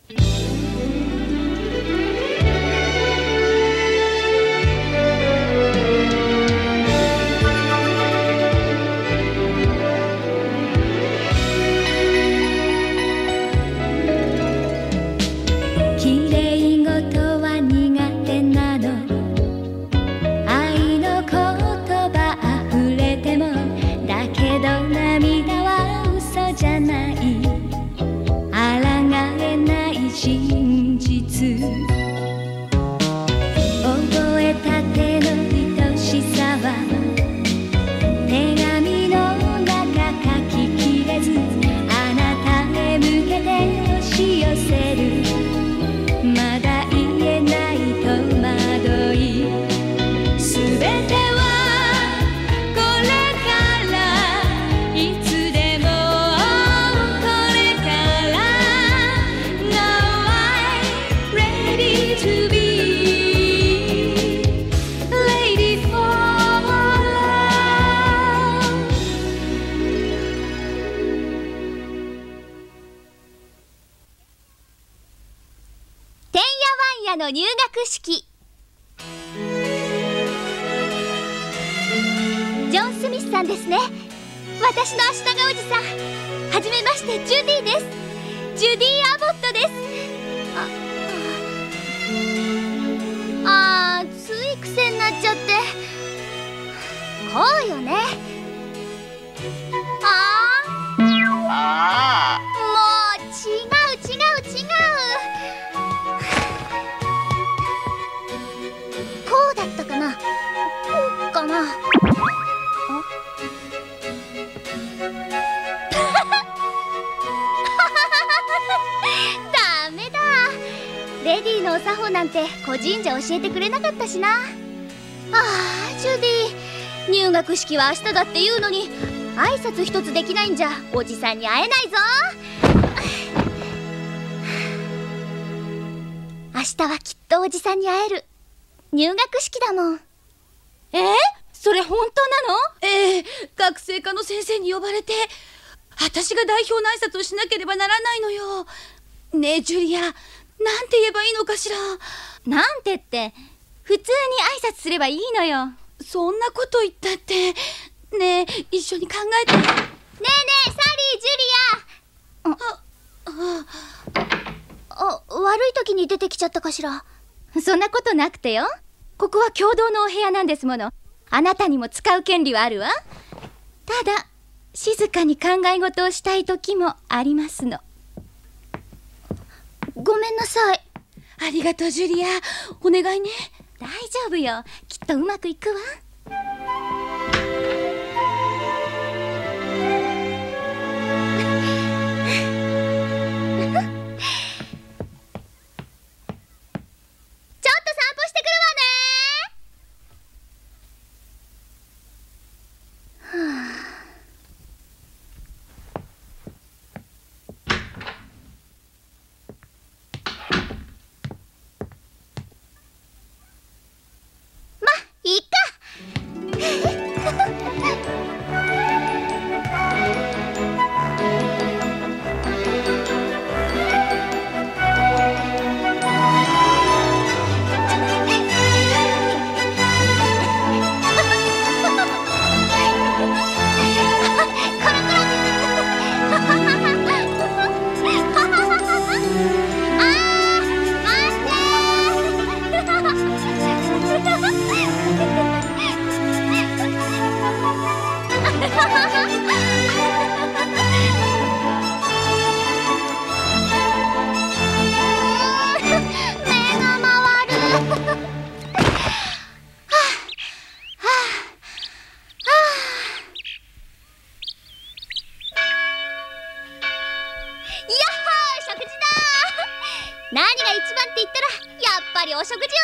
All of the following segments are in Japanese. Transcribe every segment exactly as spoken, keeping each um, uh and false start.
の入学式。ジョン・スミスさんですね。私の足長おじさん。はじめまして、ジュディです。ジュディ・アボットです。ああー、つい癖になっちゃって。こうよね。ああ、もう違う違う違う。こうだったかな、こうかな。ダメだ。レディーのお作法なんて個人じゃ教えてくれなかったしな。ああ、ジュディ、入学式は明日だって言うのに挨拶一つできないんじゃおじさんに会えないぞ。明日はきっとおじさんに会える。入学式だもん。 えー、それ本当なの？ ええ、学生課の先生に呼ばれて、私が代表の挨拶をしなければならないのよ。ねえジュリア、なんて言えばいいのかしら。 なんてって、普通に挨拶すればいいのよ。 そんなこと言ったって。ねえ、一緒に考えて。ねえねえ、サリー、 ジュリア。あ、あ、あ、悪い時に出てきちゃったかしら。 そんなことなくてよ。ここは共同のお部屋なんですもの。あなたにも使う権利はあるわ。ただ静かに考え事をしたい時もありますの。 ごめんなさい。 ありがとうジュリア、お願いね。 大丈夫よ、きっとうまくいくわ。 何が一番って言ったらやっぱりお食事よね。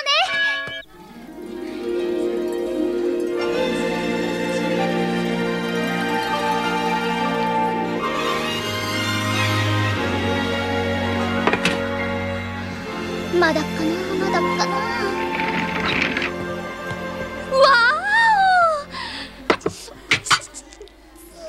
まだかな、まだかな。わ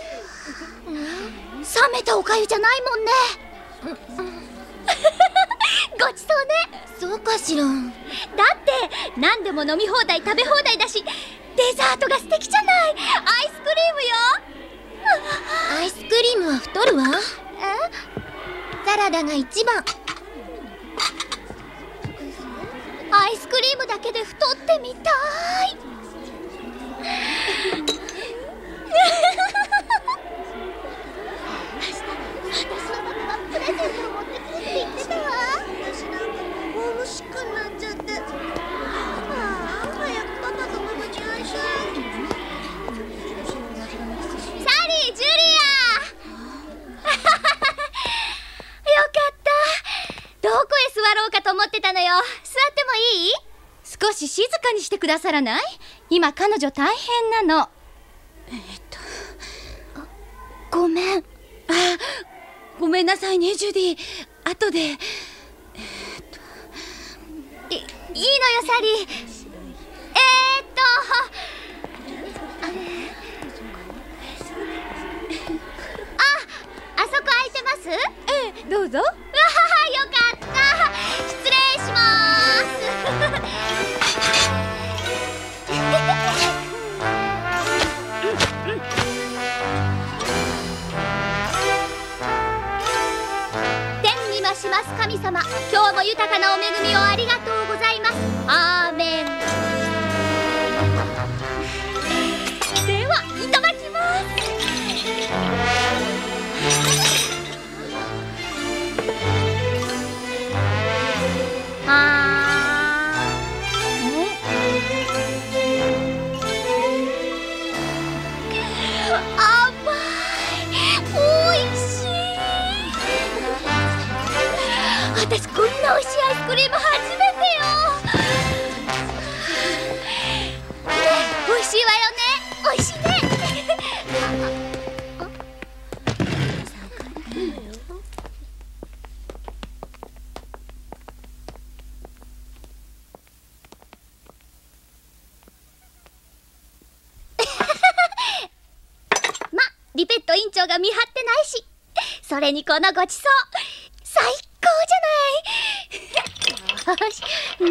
ーお、冷めたおかゆじゃないもんね。 ごちそうね。 そうかしら。 だって何でも飲み放題食べ放題だし、デザートが素敵じゃない。アイスクリームよ。 アイスクリームは太るわ。 え？ サラダが一番。 アイスクリームだけで太ってみたい。私のパパがプレゼントを持ってくるって言ってたわ。私なんかホームシックになっちゃって。ああ、早くパパとママに会いたい。サリー、ジュリアよかった。どこへ座ろうかと思ってたのよ。座ってもいい？ 少し静かにしてくださらない？今彼女大変なの。 えっとごめん。 あ、ごめんなさいねジュディ。後で。えー、っといいいのよサリー。えー、っとあ、あそこ空いてます？ ええ、どうぞ。 わはは、よかった。失礼しまーす。天にまします神様、今日も豊かなお恵みをありがとうございます。アーメン。ではいただきます。あー、甘い、おいしい。私こんなおいしいアイスクリーム初めてよ。ね、おいしいわよね。おいしいね。ま、リペット委員長が見張ってないし、それにこのごちそう最高じゃない。よし、うん、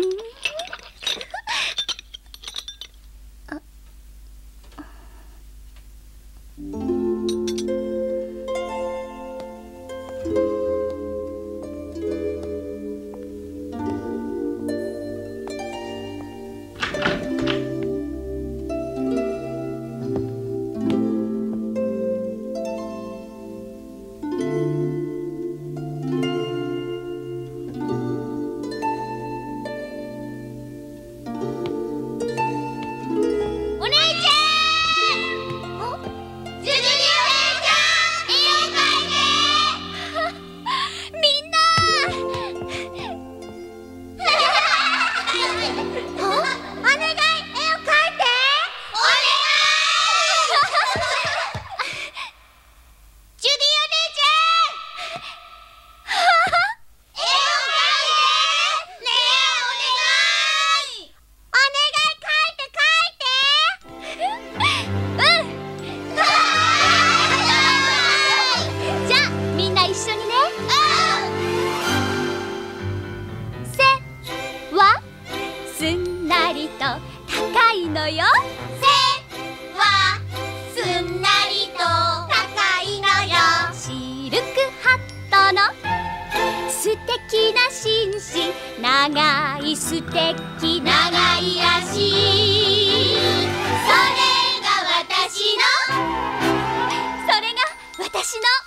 長い素敵長い足、それが私のそれが私の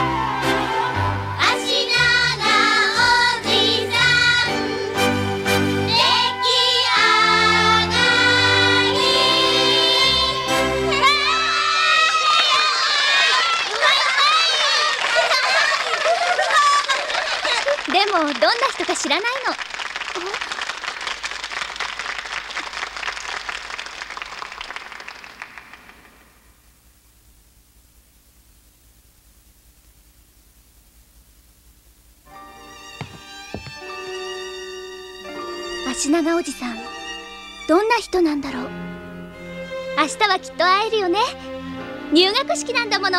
足長おじさん出来上がり。でもどんな人か知らないの。足長おじさん、どんな人なんだろう。明日はきっと会えるよね。入学式なんだもの。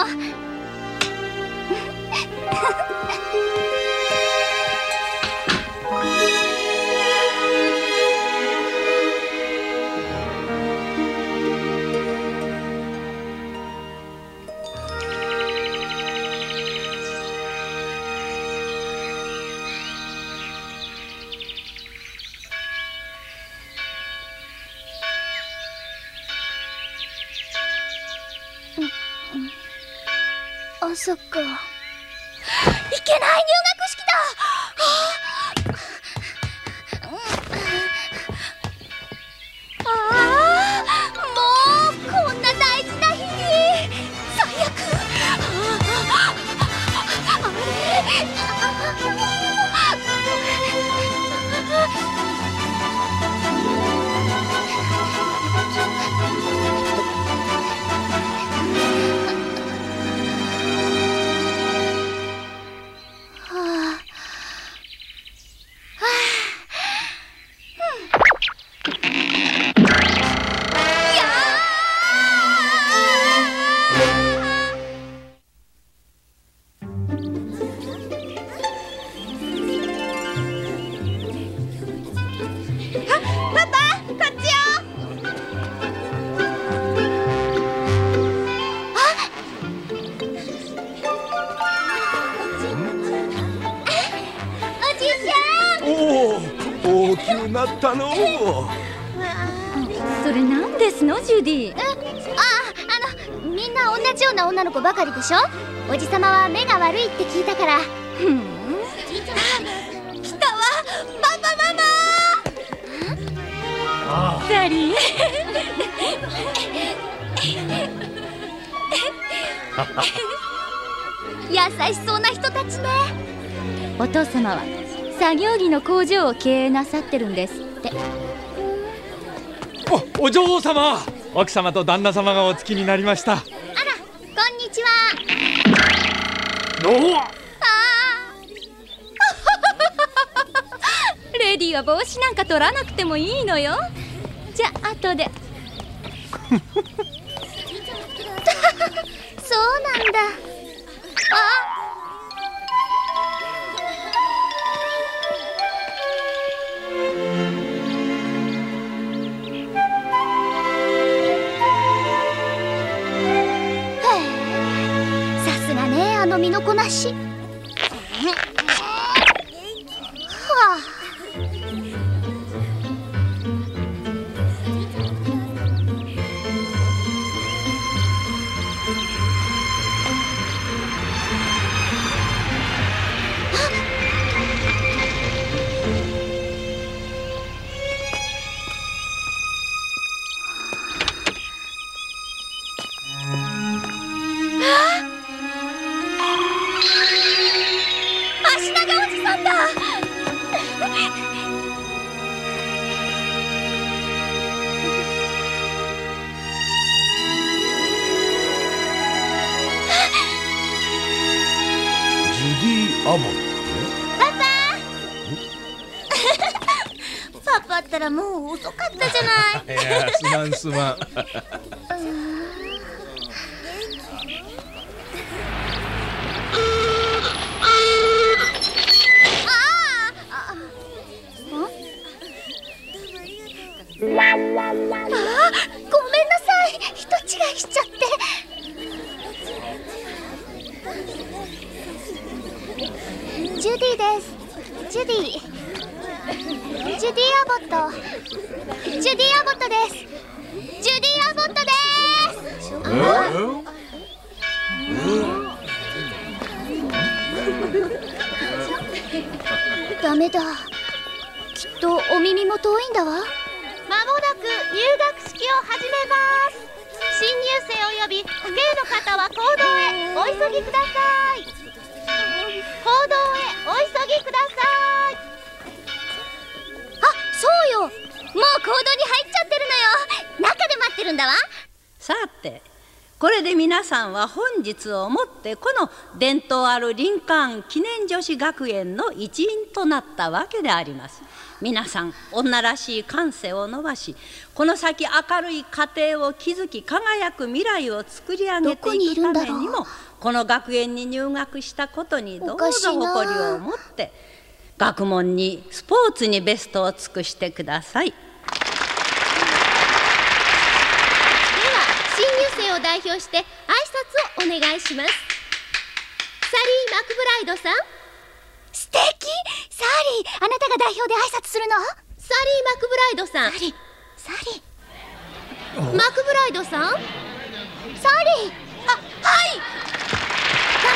そっか。いけない、入学式だ。ああ、もうこんな大事な日に最悪。あれ、 なったの。 それなんですの、ジュディ？ ああ、あのみんな同じような女の子ばかりでしょ。おじさまは目が悪いって聞いたから。 ふん。 来たわ、パパママ。 サリー。 優しそうな人たちね。 お父様は作業着の工場を経営なさってるんですって。 お、お嬢様、奥様と旦那様がお付きになりました。あら、 こんにちは。 おお。 あレディは帽子なんか取らなくてもいいのよ。じゃあ後で。 そうなんだ。あ、身のこなし。はあ、 アボット。 パパパパったらもう遅かったじゃない。 いや、すまんすまん。 ああ、ごめんなさい、人違いしちゃって。ジュディです。ジュディジュディアボットジュディアボットですジュディアボットです。ダメだ、きっとお耳も遠いんだわ。 まもなく入学式を始めます。新入生および父兄の方は講堂へお急ぎください。講堂へお急ぎください。 あ、そうよ、もう講堂に入っちゃってるのよ。中で待ってるんだわ。 さて、これで皆さんは本日をもってこの伝統あるリンカーン記念女子学園の一員となったわけであります。皆さん女らしい感性を伸ばし、この先明るい家庭を築き輝く未来を作り上げていくためにも、この学園に入学したことにどうぞ誇りを持って学問にスポーツにベストを尽くしてください。では新入生を代表して挨拶をお願いします。サリー・マクブライドさん。 素敵。サリー、あなたが代表で挨拶するの？ サリー・マクブライドさん。 サリー、サリーマクブライドさん。 サリー。 あ、はい。 頑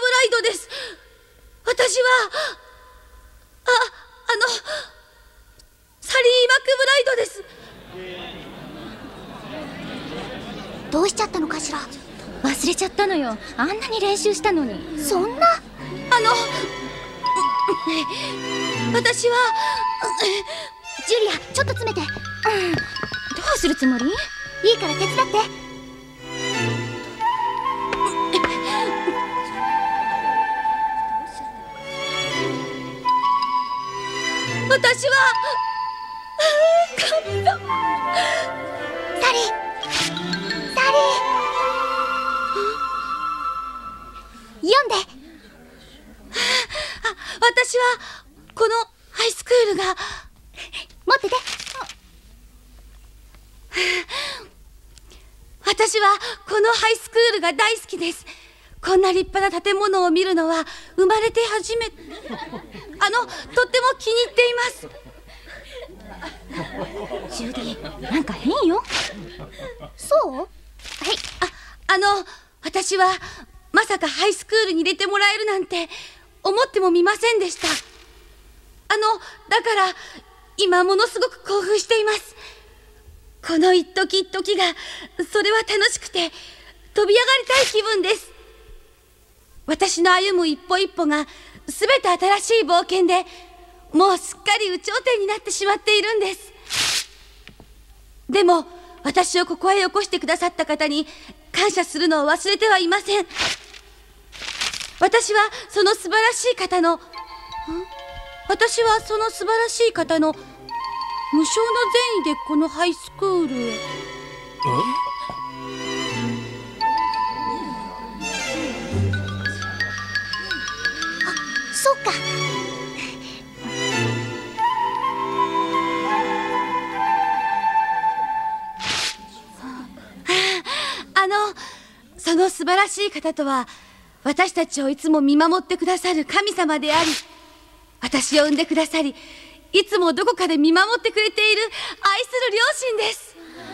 ライドです。私はあ、あのサリー・マクブライドです。 どうしちゃったのかしら。 忘れちゃったのよ。あんなに練習したのに。 そんな。 あの私はジュリア、ちょっと詰めて。うん、 どうするつもり？ いいから手伝って。 私は神様。 サリー、サリー、読んで。 私はこのハイスクールが。 持ってて。 私はこのハイスクールが大好きです。こんな立派な建物を見るのは生まれて初めて。あの、とっても気に入っています。 ジュディ、なんか変よ。 そう？はい。 あ、あの、私はまさかハイスクールに入れてもらえるなんて思ってもみませんでした。あの、だから今ものすごく興奮しています。この一時一時が、それは楽しくて飛び上がりたい気分です。私の歩む一歩一歩がすべて新しい冒険で、もうすっかり有頂天になってしまっているんです。でも私をここへよこしてくださった方に感謝するのを忘れてはいません。私はその素晴らしい方の私はその素晴らしい方の無償の善意でこのハイスクールへ。 そっか。 あの、その素晴らしい方とは、私たちをいつも見守ってくださる神様であり、私を産んでくださり、いつもどこかで見守ってくれている愛する両親です。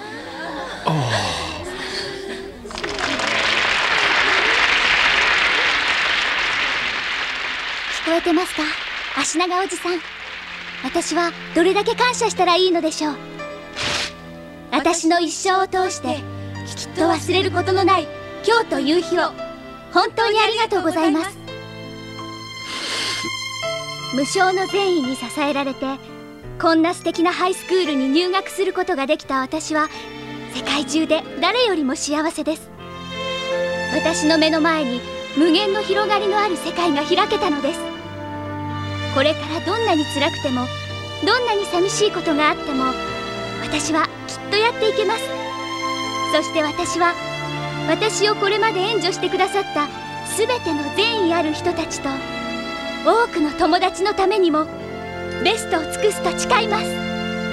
聞こえてますか、足長おじさん。私はどれだけ感謝したらいいのでしょう。私の一生を通してきっと忘れることのない今日という日を本当にありがとうございます。無償の善意に支えられてこんな素敵なハイスクールに入学することができた私は世界中で誰よりも幸せです。私の目の前に無限の広がりのある世界が開けたのです。これからどんなに辛くてもどんなに寂しいことがあっても私はきっとやっていけます。そして私は私をこれまで援助してくださった全ての善意ある人たちと多くの友達のためにもベストを尽くすと誓います。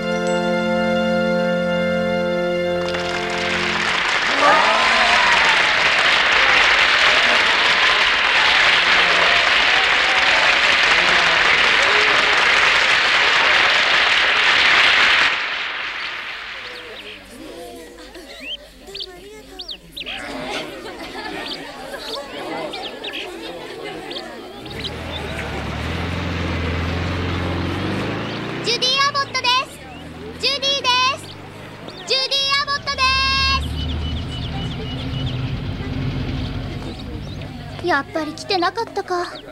やっぱり来てなかったか。ジュディー、ジュ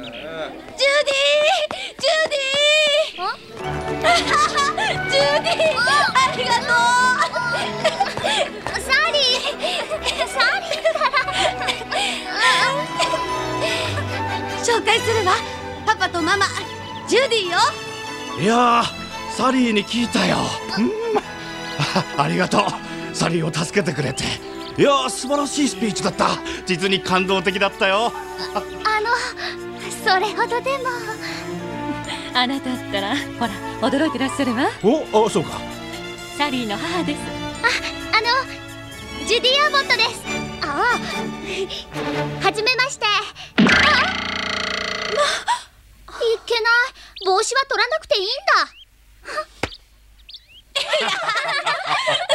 ディー、ジュディー、ありがとう。サリー、サリーから紹介するわ。パパとママ、ジュディよ。 いやー、サリーに聞いたよ。うんありがとう、サリーを助けてくれて。いやー、素晴らしいスピーチだった。実に感動的だったよ。 あ, あのそれほどでも。 あなたったらほら驚いてらっしゃるわ。 おあ、そうか。 サリーの母です。 あ、あのジュディ・アボットです。ああ、はじめまして。あ、ま、いけない。帽子は取らなくていいんだ。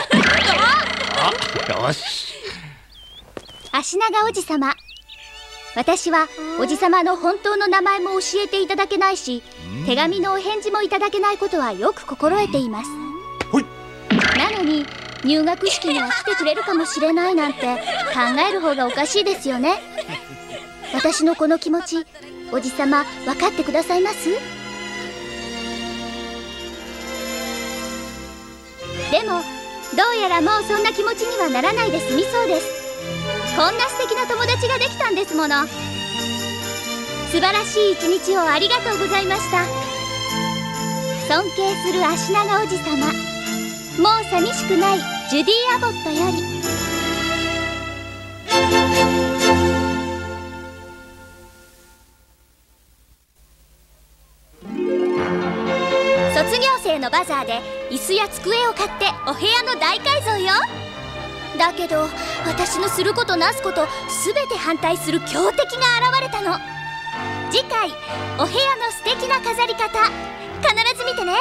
あ、よし。 足長おじさま、 私はおじさまの本当の名前も教えていただけないし、手紙のお返事もいただけないことはよく心得ています。なのに入学式には来てくれるかもしれないなんて考える方がおかしいですよね。私のこの気持ち、おじさま分かってくださいます？でもどうやらもうそんな気持ちにはならないで済みそうです。こんな素敵な友達ができたんですもの。素晴らしい一日をありがとうございました。尊敬する足長おじさま、もう寂しくないジュディ・アボットより。卒業生のバザーで椅子や机を買ってお部屋の大改造よ。だけど私のすることなすこと全て反対する強敵が現れたの。次回お部屋の素敵な飾り方、必ず見てね。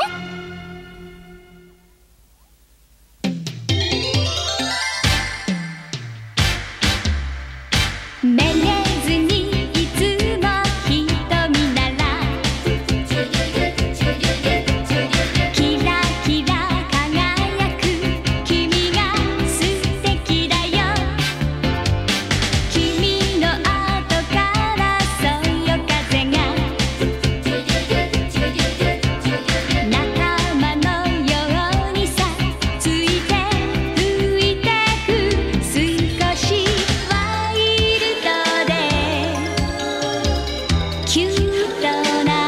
めげずにいつも瞳ならキラキラ輝く君が素敵だよ。君の後からそよ風が仲間のようにさついて吹いてく。少しワイルドでキュートな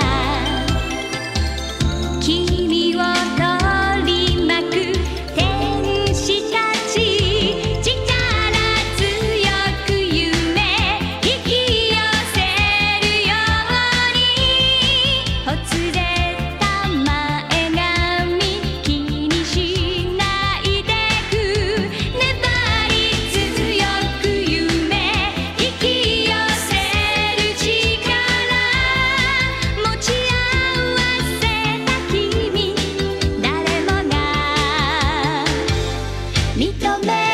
君を取り巻く天使たち。力強く夢引き寄せるように。ほつれた前髪気にしないでく。粘り強く夢引き寄せる力。持ち合わせた君誰もが認め